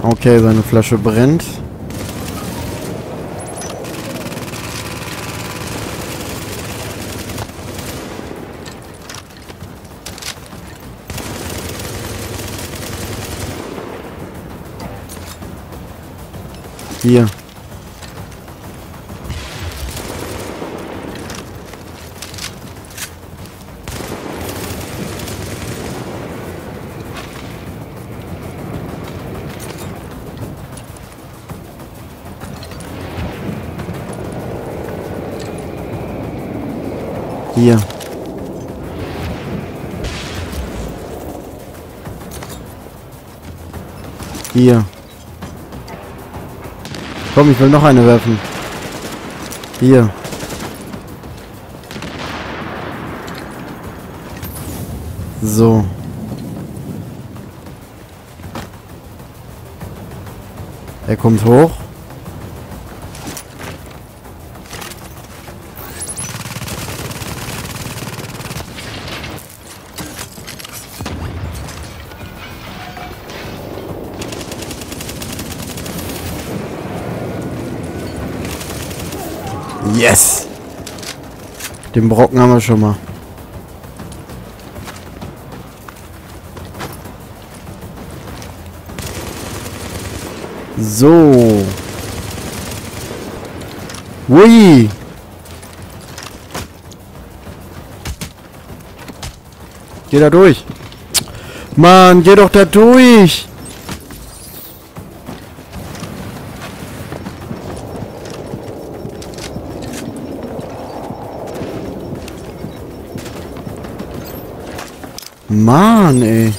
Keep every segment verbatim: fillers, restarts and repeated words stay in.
Okay, seine Flasche brennt. Hier. Hier. Hier. Komm, ich will noch eine werfen. Hier. So. Er kommt hoch. Yes! Den Brocken haben wir schon mal. So. Ui! Geh da durch. Mann, geh doch da durch! Mann, ey.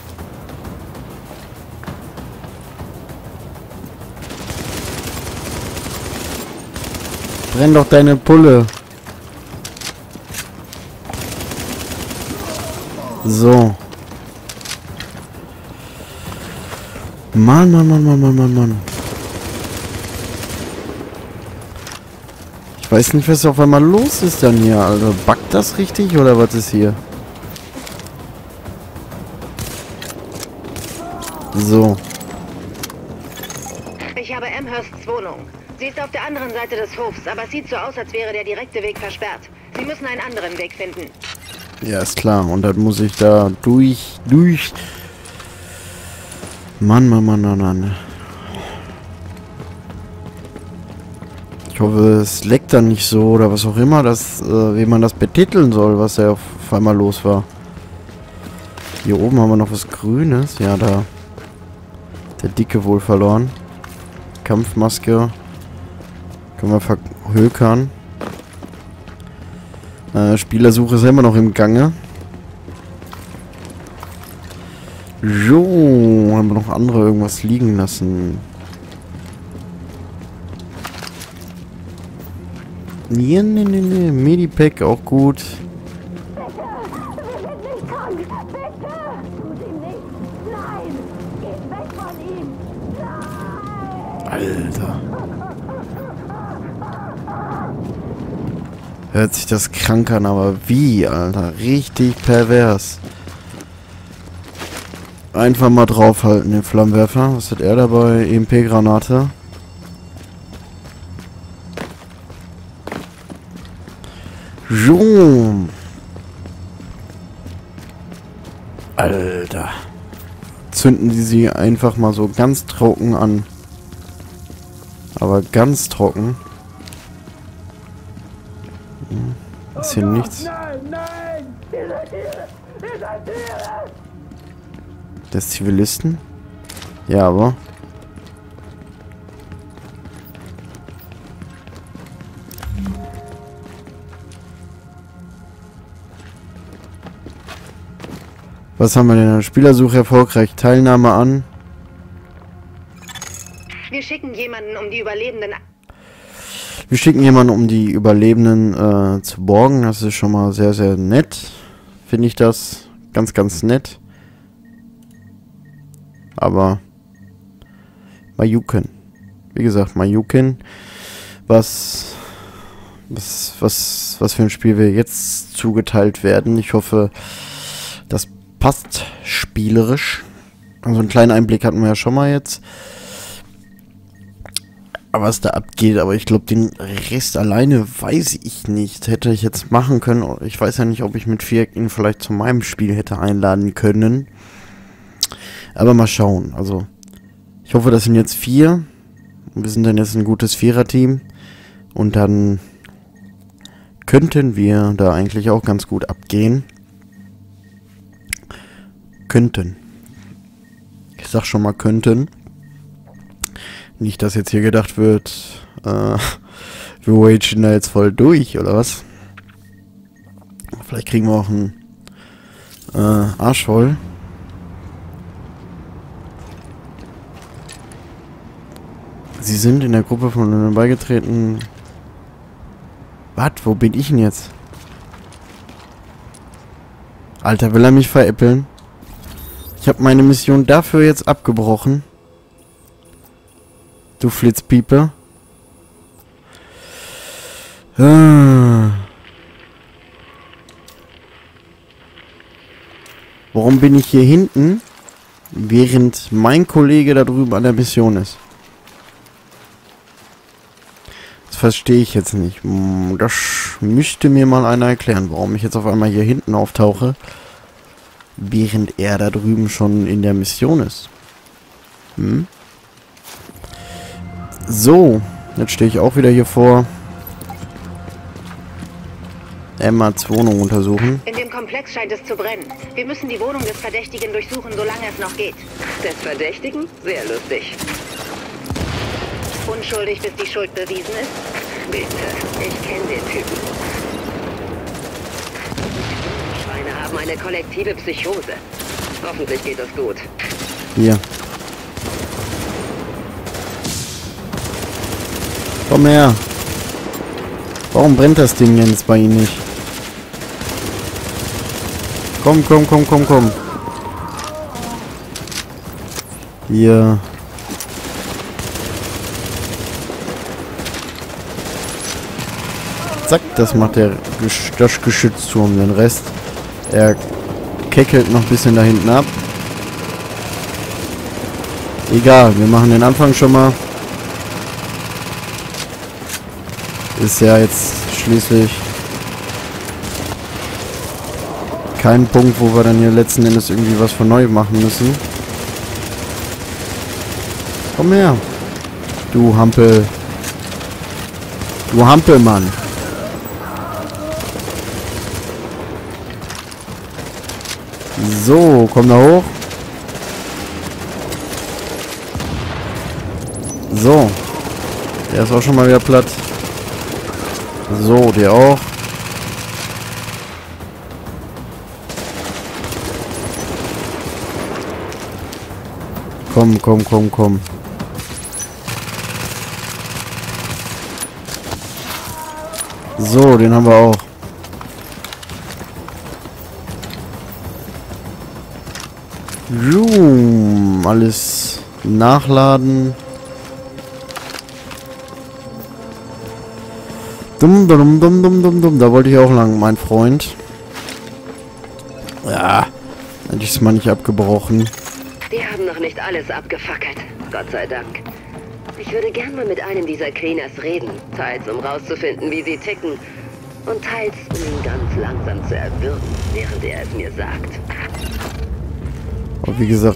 Brenn doch deine Pulle. So. Mann, Mann, Mann, Mann, Mann, Mann, Mann. Ich weiß nicht, was auf einmal los ist dann hier. Also, buggt das richtig oder was ist hier? So. Ich habe Amhersts Wohnung. Sie ist auf der anderen Seite des Hofs, aber es sieht so aus, als wäre der direkte Weg versperrt. Sie müssen einen anderen Weg finden. Ja, ist klar. Und dann muss ich da durch, durch. Mann, Mann, Mann, Mann, Mann. Ich hoffe, es leckt dann nicht so oder was auch immer, das, äh, wie man das betiteln soll, was da auf einmal los war. Hier oben haben wir noch was Grünes. Ja, da. Der Dicke wohl verloren. Kampfmaske. Können wir verhökern. Äh, Spielersuche ist immer noch im Gange. So, haben wir noch andere irgendwas liegen lassen. Nee, nee, nee, nee. Medipack auch gut. Alter. Hört sich das krank an, aber wie, Alter? Richtig pervers. Einfach mal draufhalten, den Flammenwerfer. Was hat er dabei? E M P-Granate. So. Alter. Zünden die sie einfach mal so ganz trocken an. Aber ganz trocken. Hm. Ist hier nichts. Des Zivilisten? Ja, aber. Was haben wir denn? Spielersuche erfolgreich. Teilnahme an. Wir schicken jemanden, um die Überlebenden... Wir schicken jemanden, um die Überlebenden äh, zu borgen. Das ist schon mal sehr, sehr nett. Finde ich das. Ganz, ganz nett. Aber... Mayuken. Wie gesagt, Mayuken. Was... Was, was, was für ein Spiel wir jetzt zugeteilt werden. Ich hoffe, das passt spielerisch. Also einen kleinen Einblick hatten wir ja schon mal jetzt. Aber was da abgeht, aber ich glaube, den Rest alleine weiß ich nicht. Hätte ich jetzt machen können. Ich weiß ja nicht, ob ich mit Viereck ihn vielleicht zu meinem Spiel hätte einladen können. Aber mal schauen. Also, ich hoffe, das sind jetzt vier. Wir sind dann jetzt ein gutes Vierer-Team. Und dann könnten wir da eigentlich auch ganz gut abgehen. Könnten. Ich sag schon mal könnten. Nicht, dass jetzt hier gedacht wird, äh, wir wagen da jetzt voll durch, oder was? Vielleicht kriegen wir auch einen äh, Arsch voll. Sie sind in der Gruppe von ihnen beigetreten. Was? Wo bin ich denn jetzt? Alter, will er mich veräppeln? Ich habe meine Mission dafür jetzt abgebrochen. Du Flitzpiepe. Ah. Warum bin ich hier hinten, während mein Kollege da drüben an der Mission ist? Das verstehe ich jetzt nicht. Das müsste mir mal einer erklären, warum ich jetzt auf einmal hier hinten auftauche, während er da drüben schon in der Mission ist. Hm? So, jetzt stehe ich auch wieder hier vor. Emmas Wohnung untersuchen. In dem Komplex scheint es zu brennen. Wir müssen die Wohnung des Verdächtigen durchsuchen, solange es noch geht. Des Verdächtigen? Sehr lustig. Unschuldig, bis die Schuld bewiesen ist? Bitte, ich kenne den Typen. Schweine haben eine kollektive Psychose. Hoffentlich geht das gut. Hier. Komm her. Warum brennt das Ding jetzt bei Ihnen nicht? Komm, komm, komm, komm, komm. Hier. Zack, das macht der Gesch das Geschützturm. Den Rest, er keckelt noch ein bisschen da hinten ab. Egal, wir machen den Anfang schon mal. Ist ja jetzt schließlich kein Punkt, wo wir dann hier letzten Endes irgendwie was von neu machen müssen. Komm her. Du Hampel. Du Hampelmann. So, komm da hoch. So. Der ist auch schon mal wieder platt. So, der auch. Komm, komm, komm, komm. So, den haben wir auch. Zoom, alles nachladen. Dumm, dumm, dumm, dumm, dumm, dumm. Da wollte ich auch lang, mein Freund. Ja, hätte ich es mal nicht abgebrochen. Die haben noch nicht alles abgefackelt. Gott sei Dank. Ich würde gern mal mit einem dieser Cleaners reden. Teils, um rauszufinden, wie sie ticken. Und teils, um ihn ganz langsam zu erwürgen, während er es mir sagt. Und wie gesagt...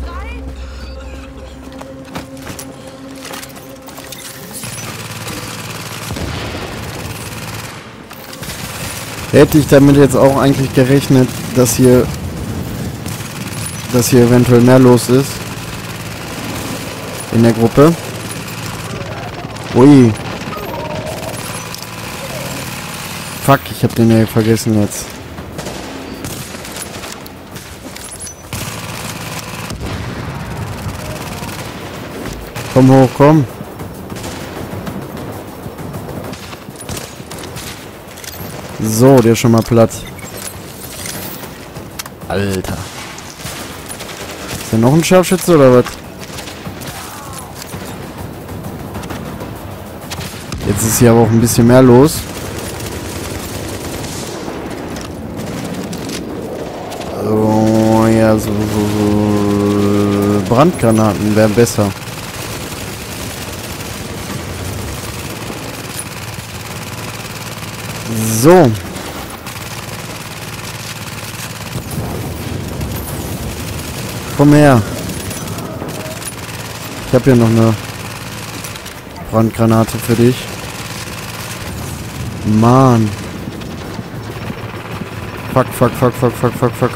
Hätte ich damit jetzt auch eigentlich gerechnet, dass hier... dass hier eventuell mehr los ist. In der Gruppe. Ui. Fuck, ich hab den ja vergessen jetzt. Komm hoch, komm. So, der ist schon mal platt. Alter. Ist da noch ein Scharfschütze oder was? Jetzt ist hier aber auch ein bisschen mehr los. Oh, ja, so, so, so. Brandgranaten wären besser. So. Komm her. Ich habe hier noch eine Brandgranate für dich. Mann. Fuck, fuck, fuck, fuck, fuck, fuck, fuck.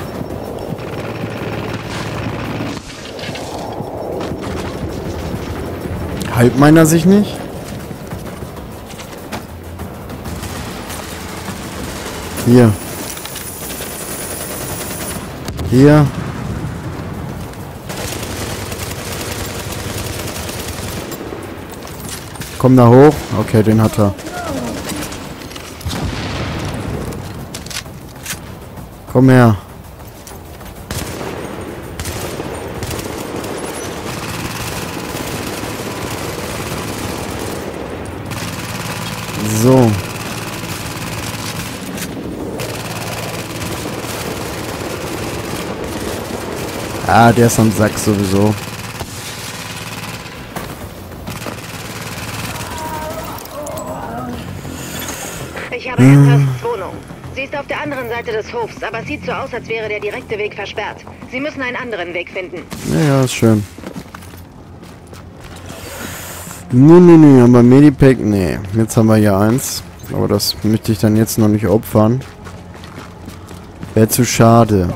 Heilt meiner sich nicht? Hier. Hier. Komm da hoch. Okay, den hat er. Komm her. So. Ah, der ist am Sack sowieso. Ich habe Amhersts Wohnung. Sie ist auf der anderen Seite des Hofs, aber es sieht so aus, als wäre der direkte Weg versperrt. Sie müssen einen anderen Weg finden. Ja, ja, ist schön. Nee, nee, nee, aber Medipack, nee. Jetzt haben wir hier eins. Aber das möchte ich dann jetzt noch nicht opfern. Wäre zu schade.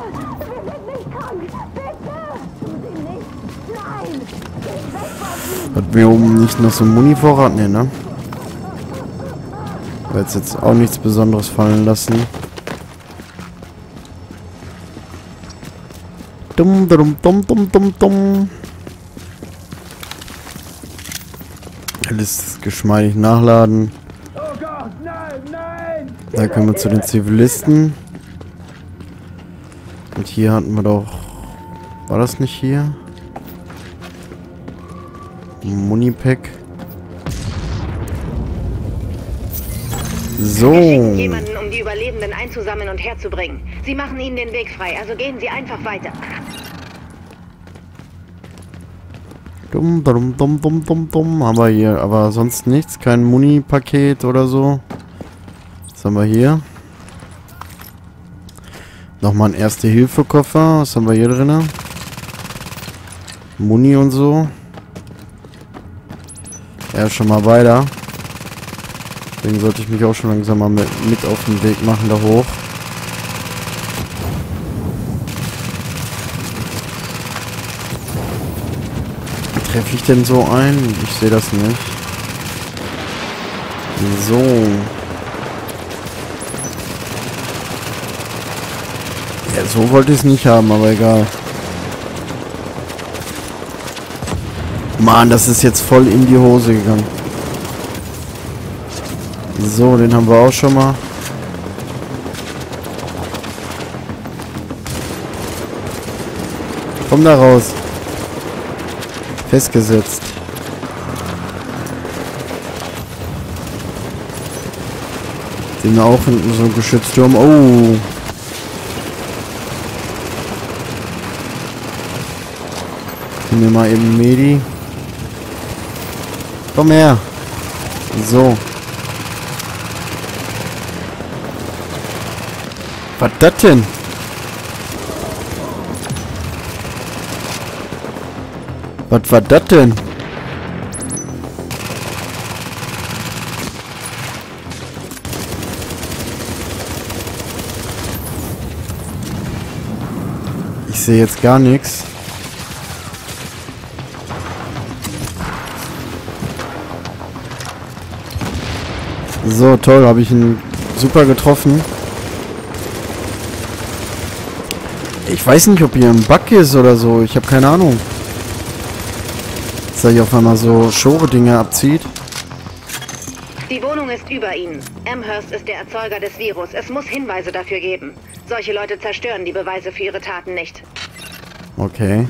Hat mir oben nicht noch so ein Muni-Vorrat? Nee, ne? Jetzt jetzt auch nichts Besonderes fallen lassen. Dumm, dumm, dumm, dumm, dumm, dumm. Alles geschmeidig nachladen. Da können wir zu den Zivilisten. Und hier hatten wir doch... War das nicht hier? Munipack. So. Wir schicken jemanden, um die Überlebenden einzusammeln und herzubringen. Sie machen ihnen den Weg frei, also gehen Sie einfach weiter. Dumm, dumm, dumm, dumm, dumm, dumm. Haben wir hier aber sonst nichts. Kein Muni-Paket oder so. Was haben wir hier? Nochmal ein Erste-Hilfe-Koffer. Was haben wir hier drin? Muni und so. Ja, schon mal weiter. Deswegen sollte ich mich auch schon langsam mal mit, mit auf den Weg machen, da hoch. Treffe ich denn so ein? Ich sehe das nicht. So. Ja, so wollte ich es nicht haben, aber egal. Mann, das ist jetzt voll in die Hose gegangen. So, den haben wir auch schon mal. Komm da raus. Festgesetzt. Den auch hinten so ein Geschützturm. Oh. Nehmen wir mal eben Medi. Komm her. So. Was das denn? Was war das denn? Ich sehe jetzt gar nichts. So, toll, habe ich ihn super getroffen. Ich weiß nicht, ob hier ein Bug ist oder so. Ich habe keine Ahnung. Dass er hier auf einmal so Schore-Dinge abzieht. Die Wohnung ist über Ihnen. Amherst ist der Erzeuger des Virus. Es muss Hinweise dafür geben. Solche Leute zerstören die Beweise für ihre Taten nicht. Okay.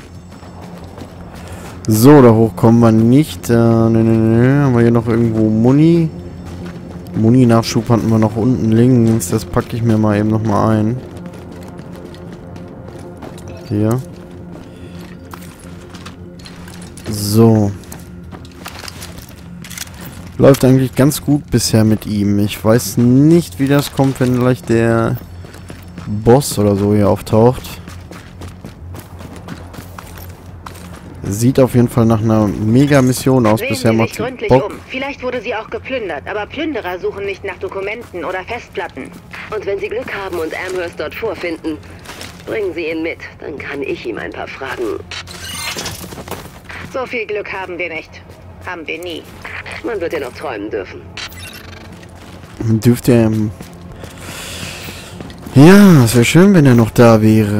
So, da hoch kommen wir nicht. Äh, ne, ne, ne. Haben wir hier noch irgendwo Muni? Muni-Nachschub hatten wir noch unten links. Das packe ich mir mal eben nochmal ein. Hier. So. Läuft eigentlich ganz gut bisher mit ihm. Ich weiß nicht, wie das kommt, wenn gleich der Boss oder so hier auftaucht. Sieht auf jeden Fall nach einer Mega-Mission aus. Sehen Bisher Sie macht sich sie gründlich Bock. um. Vielleicht wurde sie auch geplündert, aber Plünderer suchen nicht nach Dokumenten oder Festplatten. Und wenn Sie Glück haben und Amherst dort vorfinden, bringen Sie ihn mit. Dann kann ich ihm ein paar Fragen. So viel Glück haben wir nicht. Haben wir nie. Man wird ja noch träumen dürfen. Dürfte er... Ja, es wäre schön, wenn er noch da wäre.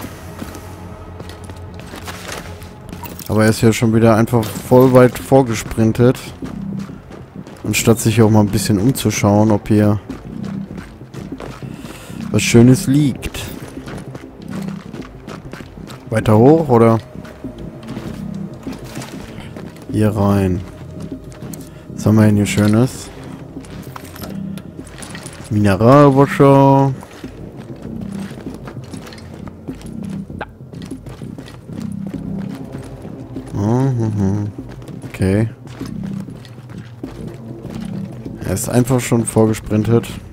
Aber er ist ja schon wieder einfach voll weit vorgesprintet. Anstatt sich auch mal ein bisschen umzuschauen, ob hier was Schönes liegt. Weiter hoch, oder? Hier rein. Was haben wir denn hier Schönes? Mineralwasser. Okay. Er ist einfach schon vorgesprintet.